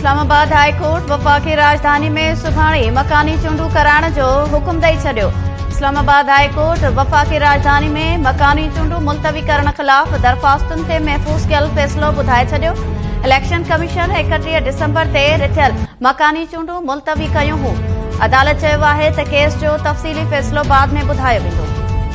Islamabad high court वफ़ाक़ी राजधानी में सुभाणे मकानी चूंडू कराइण जो हुकुम ॾेई छॾियो। इस्लामाबाद हाई कोर्ट वफ़ाक़ी राजधानी में मकानी चूंडू मुलतवी करण ख़िलाफ़ दरख़्वास्तुनि ते महफ़ूज़ कयल फ़ैसिलो ॿुधाए छॾियो। इलेक्शन कमीशन 31 डिसंबर ते रिथियल मकानी चूंडू मुलतवी कयूं हुयूं। अदालत चयो आहे त केस जो तफ़सीली फ़ैसिलो बाद में ॿुधायो वेंदो।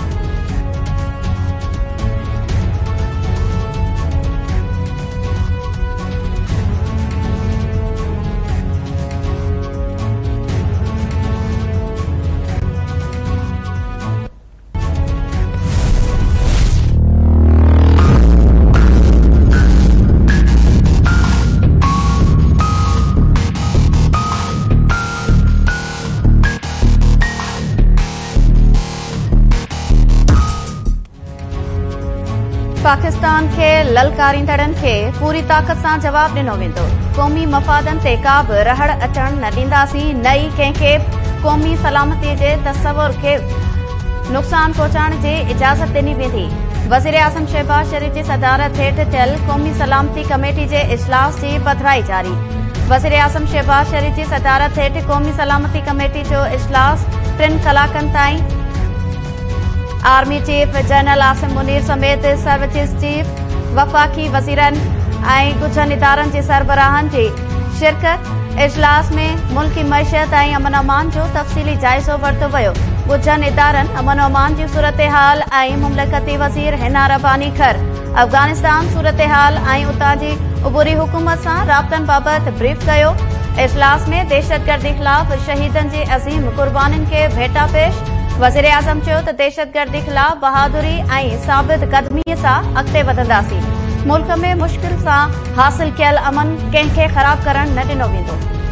पाकिस्तान के ललकारींदड़नि खे पूरी ताक़त सां जवाब ॾिनो वेंदो। क़ौमी मफ़ादनि ते का बि रहड़ अचण न ॾींदासीं, न ई कंहिंखे क़ौमी सलामती जे तसवुर खे नुक़सान पहुचाइण जी इजाज़त ॾिनी वेंदी। वज़ीर आज़म शहबाज शरीफ़ जी सदारत हेठि थियल क़ौमी सलामती कमेटी जे इजलास जी पधिराई जारी। वज़ीर आज़म शहबाज शरीफ़ जी सदारत हेठि क़ौमी सलामती कमेटी जो इजलास 3 कलाकनि ताईं army chief general Asim Munir समेत सर्विसेज चीफ, वफ़ाक़ी वज़ीरनि ऐं कुझनि इदारनि जे सरबराहनि जी शिरकत। इजलास में मुल्की मईशत ऐं अमन अमान जो तफ़सीली जाइज़ो वरितो वियो। कुझनि इदारनि अमन अमान जी सूरतहाल ऐं मुमलिकती वज़ीर हिना रबानी खर अफ़गानिस्तान सूरतहाल ऐं उतां जी उबूरी हुकूमत सां राब्तनि बाबति ब्रीफ कयो। इजलास में दहशतगर्दी ख़िलाफ़ शहीदनि जी अज़ीम क़ुर्बानीनि खे भेटा पेश। वज़ीर आज़म चयो त दहशतगर्दी ख़िलाफ़ बहादुरी ऐं साबित क़दमीअ सां अॻिते वधंदासीं। मुल्क में मुश्किल सां हासिल कयल अमन कंहिंखे ख़राब करण न ॾिनो वेंदो।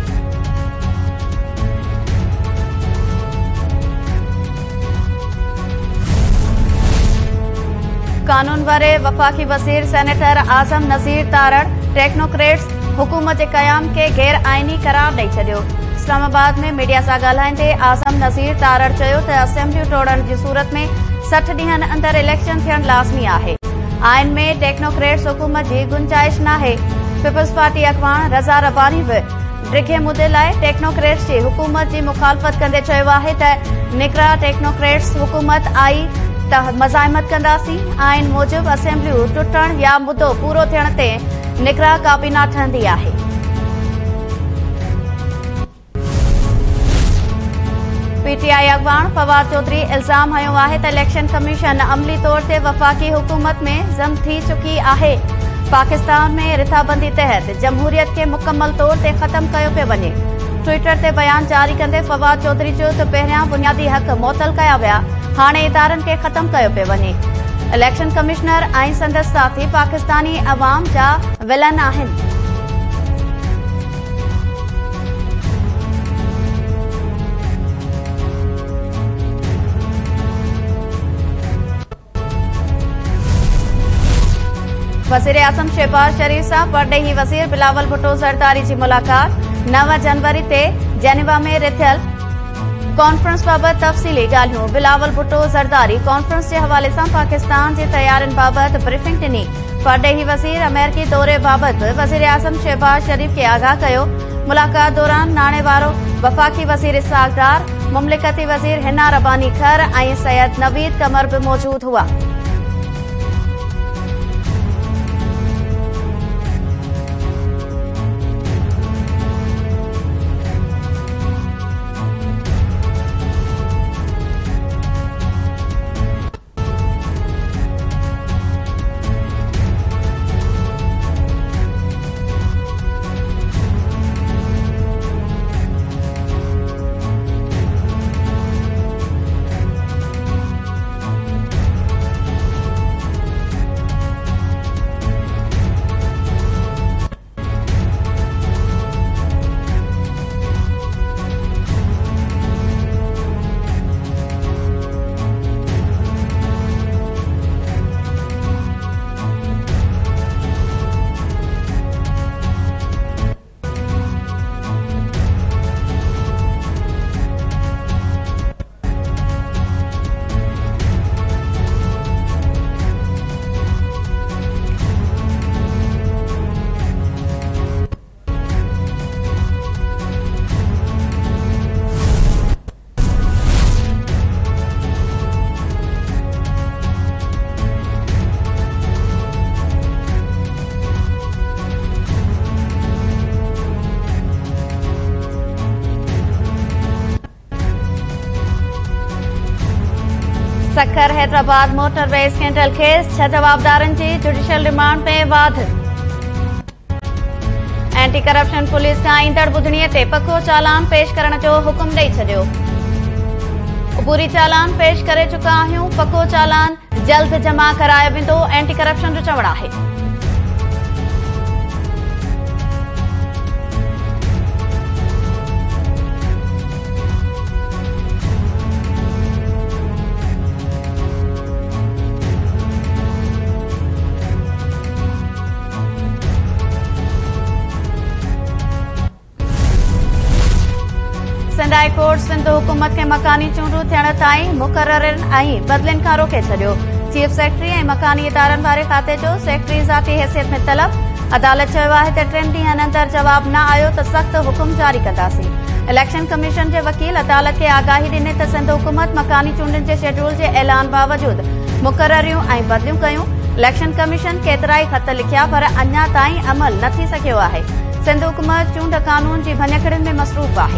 कानून वारे वफ़ाक़ी वज़ीर सेनेटर आज़म नज़ीर तारड़ टेक्नोक्रेट्स हुकूमत जे क़याम खे गैर आइनी करार ॾेई छॾियो। इस्लामाबाद में मीडिया सां ॻाल्हाईंदे आज़म नज़ीर तारड़ चयो त असेंबलियूं टोड़ण जी सूरत में 60 ॾींहनि अंदरि इलेक्शन थियण लाज़मी आहे। आइन में टेक्नोक्रेट्स हुकूमत जी गुंजाइश नाहे। पीपल्स पार्टी अॻवान रज़ा रबानी बि ड्रिघे मुदे लाइ टेक्नोक्रेट्स जी हुकूमत जी मुखालफ़त कंदे चयो आहे त निकिरा टेक्नोक्रेट्स हुकूमत आई त मज़ाहिमत कंदासीं। आइन मूजिबि असेंबलियूं टुटण या मुदो पूरो थियण ते निकिरा काबीना ठहंदी आहे। पीटीआई अॻवान फवाद चौधरी इल्ज़ाम हयो आहे त इलेक्शन कमीशन अमली तौर ते वफ़ाक़ी हुकूमत में ज़म थी चुकी आहे। पाकिस्तान में रिथाबंदी तहत जमहूरियत खे मुकमल तौर ते ख़त्म कयो पियो वञे। ट्विटर ते बयान जारी कंदे फवाद चौधरी चयो त पहिरियां बुनियादी हक़ मुअतल कया विया, हाणे इदारनि खे ख़त्म कयो पियो वञे। इलेक्शन कमिश्नर ऐं संदसि साथी पाकिस्तानी अवाम जा विलन आहिनि। वज़ीर आज़म शहबाज शरीफ़ सां परॾेही वज़ीर बिलावल भुट्टो ज़रदारी जी मुलाक़ात। 9 जनवरी ते जेनेवा में रिथियल कॉन्फ्रेंस बाबति तफ़सीली ॻाल्हियूं। बिलावल भुट्टो ज़रदारी कॉन्फ्रेंस जे हवाले सां पाकिस्तान जी तयारियुनि बाबति ब्रीफिंग ॾिनी। परॾेही वज़ीर अमेरिकी दौरे बाबति वज़ीर आज़म शहबाज शरीफ़ खे आगाह कयो। मुलाक़ात दौरान नाणे वारो वफ़ाक़ी वज़ीर इसहाक़ डार, मुमलिकती वज़ीर हिना रबानी खर ऐं सैयद नवीद कमर बि मौजूद हुआ। तखर हैदराबाद मोटरवे स्कैंडल केस 6 जवाबदारनि जी जुडिशियल रिमांड में वाध। एंटी करप्शन पुलिस खां ईंदड़ ॿुधणीअ ते पको चालान पेश करण जो हुकुम ॾेई छॾियो। अबूरी चालान पेश करे चुका आहियूं, पको चालान जल्द जमा करायो वेंदो, एंटी करप्शन जो चवणु आहे। सिंध हाई कोर्ट सिंध हुकूमत के मकानी चूंडू थियण ताईं मुक़ररनि ऐं बदिलियुनि खां रोके छॾियो। चीफ सेक्रेटरी ऐं मकानी इदारनि वारे खाते जो सेक्रेटरी ज़ाती हैसियत में तलब। अदालत चयो आहे त 3 ॾींहनि अंदरि जवाब न आयो त सख़्त हुकुम जारी कंदासीं। इलेक्शन कमीशन जे वकील अदालत खे आगाही ॾिने त सिंध हुकूमत मकानी चूंडनि जे शेड्यूल जे ऐलान बावजूदि मुक़ररियूं ऐं बदिलियूं कयूं। इलेक्शन कमीशन केतिराई ख़त लिखिया पर अञा ताईं अमल न थी सघियो आहे। सिंध हुकूमत चूंड कानून जी भञकड़ियुनि में मसरूफ़ आहे।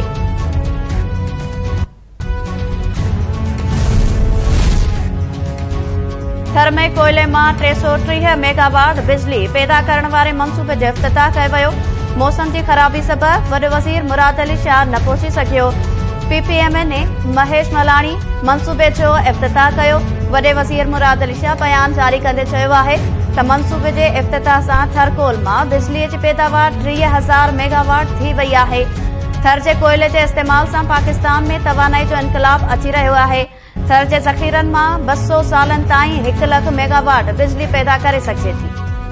थर में कोयले मां 330 मेगावाट बिजली पैदा करण वारे मंसूबे जो इफ़्तिताह कयो वियो। मौसम जी ख़राबी सबबि वॾे वज़ीर मुराद अली शाह न पहुची सघियो। पीपीएमएल ने महेश मलाणी मंसूबे जो इफ़्तिताह कयो। वॾे वज़ीर मुराद अली शाह बयान जारी कंदे चयो आहे त मंसूबे जे इफ़्तिताह सां थरकोल मां बिजलीअ जी पैदावार 30,000 मेगावाट थी वई आहे। थर जे कोयले जे इस्तेमाल सां पाकिस्तान में तवानाई जो इनकलाब अची रहियो आहे। थर जे ज़ख़ीरनि मां 200 सालनि ताईं 1 लख मेगावाट बिजली पैदा करे सघिजे थी।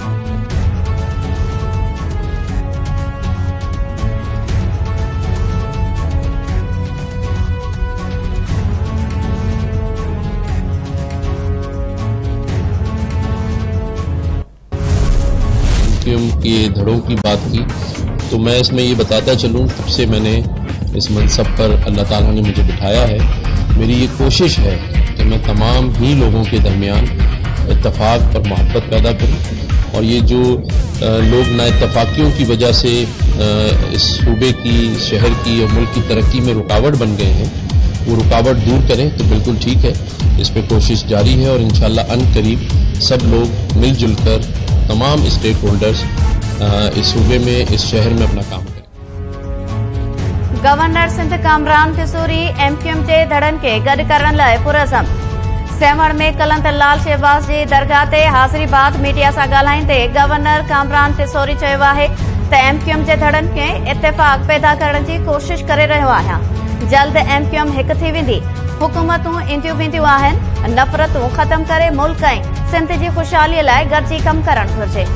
के धड़ों की बात की तो मैं इसमें ये बताता चलूँ, तब से मैंने इस मनसब पर अल्लाह ताला ने मुझे बिठाया है। मेरी ये कोशिश है कि मैं तमाम ही लोगों के दरमियान इत्तफाक और मोहब्बत पैदा करूँ, और ये जो लोग नाइत्तफाकियों की वजह से इस सूबे की, शहर की और मुल्क की तरक्की में रुकावट बन गए हैं, वो रुकावट दूर करें तो बिल्कुल ठीक है। इस पर कोशिश जारी है और इंशाअल्लाह अनकरीब सब लोग मिलजुल कर तमाम स्टेक होल्डर्स इस सूबे में, इस शहर में अपना काम करें। गवर्नर सिंध कामरान तिसोरी एमक्यूएम जे धड़नि खे गॾु करण लाइ पुरज़म। सेवण में कलंदर लाल शहबाज जी दरगाह ते हाज़िरी बाद मीडिया सां ॻाल्हाईंदे गवर्नर कामरान तिसोरी चयो आहे त एमक्यूएम जे धड़नि खे इत्तेफ़ाक़ पैदा करण जी कोशिश करे रहियो आहियां। जल्द एमक्यूएम हिकु थी वेंदी। हुकूमतूं ईंदियूं वेंदियूं आहिनि। नफ़रतूं ख़त्म करे मुल्क ऐं सिंध जी ख़ुशहालीअ लाइ गॾिजी कमु करणु घुरिजे।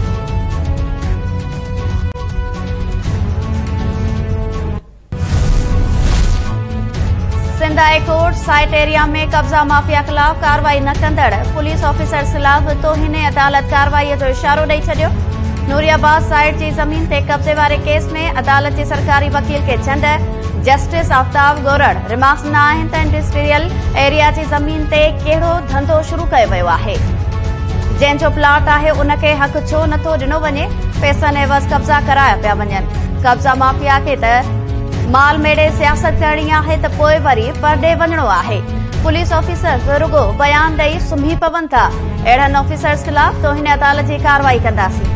Sindh high court site area में कब्ज़ा माफिया ख़िलाफ़ कार्रवाई न कंदड़ पुलिस ऑफिसर ख़िलाफ़ तौहीन अदालत कार्रवाईअ जो इशारो ॾेई छॾियो। नूरियाबाद साइट जी ज़मीन ते कब्ज़े वारे केस में अदालत जे सरकारी वकील खे चंड। जस्टिस आफ्ताब गोरड़ रिमार्क्स न आहिनि त इंडस्ट्रियल एरिया जी ज़मीन ते कहिड़ो धंधो शुरू कयो वियो आहे। जंहिंजो प्लॉट आहे उन खे हक़ छो नथो ॾिनो वञे। पैसनि एवज़ कब्ज़ा कराया पिया वञनि। कब्ज़ा माफिया खे त माल मेड़े सियासत करणी आहे त पोइ वरी परॾे वञणो आहे। पुलिस ऑफिसर रुगो बयान ॾेई सुम्ही पवनि था। अहिड़नि ऑफिसर्स ख़िलाफ़ तौहीन अदालत जी कार्रवाई कंदासीं।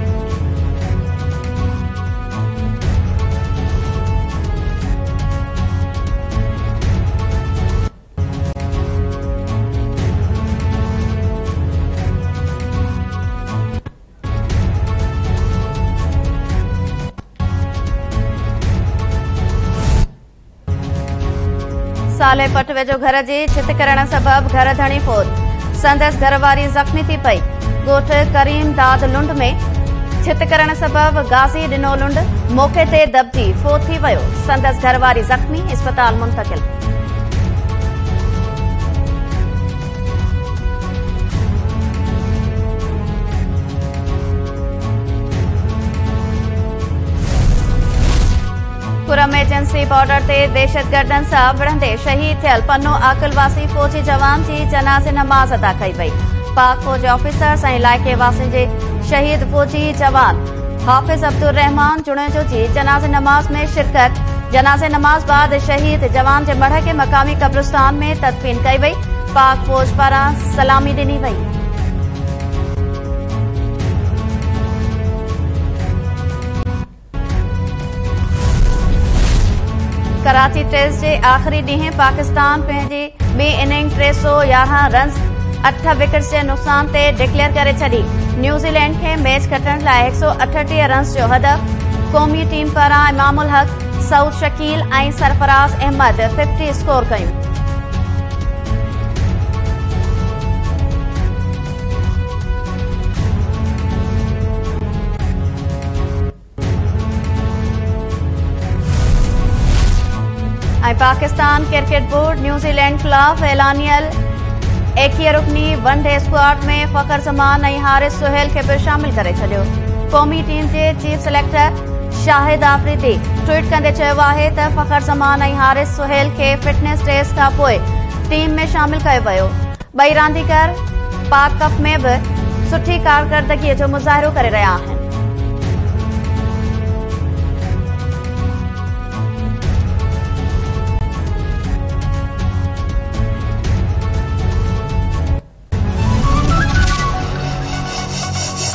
साले पट वेझो घर जी छित करण सबब घर धणी फोत। संदसि घरवारी ज़ख़्मी थी पई। ॻोठ करीम दाद लुंड में छित करण सबब गाज़ी ॾिनो लुंड। मौक़े ते दबजी फोत थी वियो। संदसि घरवारी ज़ख़्मी, इस्पताल मुंतक़िल। पुरम एजेंसी बॉर्डर ते दहशतगर्दनि सां विढ़ंदे शहीद थियल पन्नो आकिलवासी फौजी जवान जी जनाज़े नमाज़ अदा कई वई। पाक फौज ऑफिसर्स ऐं इलाइक़े वासियुनि जे शहीद फौजी जवान हाफ़िज़ अब्दुर रहमान जुणेजो जी जनाज़े नमाज़ में शिरकत। जनाज़े नमाज़ बाद शहीद जवान जे मढ़ के मकामी कब्रिस्तान में तदफीन कई वई। पाक फौज पारां सलामी ॾिनी वई। कराची टेस्ट जे आख़िरी ॾींहुं पाकिस्तान पंहिंजी ॿी इनिंग 311 रन्स 8 विकेट्स जे नुक़सान ते डिक्लेयर करे छॾी। न्यूज़ीलैंड खे मैच खटण लाइ 138 रन्स जो हदफ़। क़ौमी टीम पारां इमामुल हक, सऊद शकील ऐं सरफराज़ अहमद 50 स्कोर कयूं। ऐं पाकिस्तान क्रिकेट बोर्ड न्यूज़ीलैंड खिलाफ़ ऐलानियल 21 रुकनी वनडे स्क्वाड में फ़खर ज़मान ऐं हारिस सुहेल खे बि शामिल करे छॾियो। क़ौमी टीम जे chief selector Shahid Afridi tweet कंदे चयो आहे त फ़खर ज़मान ऐं हारिस सुहेल खे फिटनेस टेस्ट खां पोइ टीम में शामिल कयो वियो। ॿई रांदीगर पाक कप में बि सुठी कारकर्दगीअ जो मुज़ाहिरो करे रहिया आहिनि।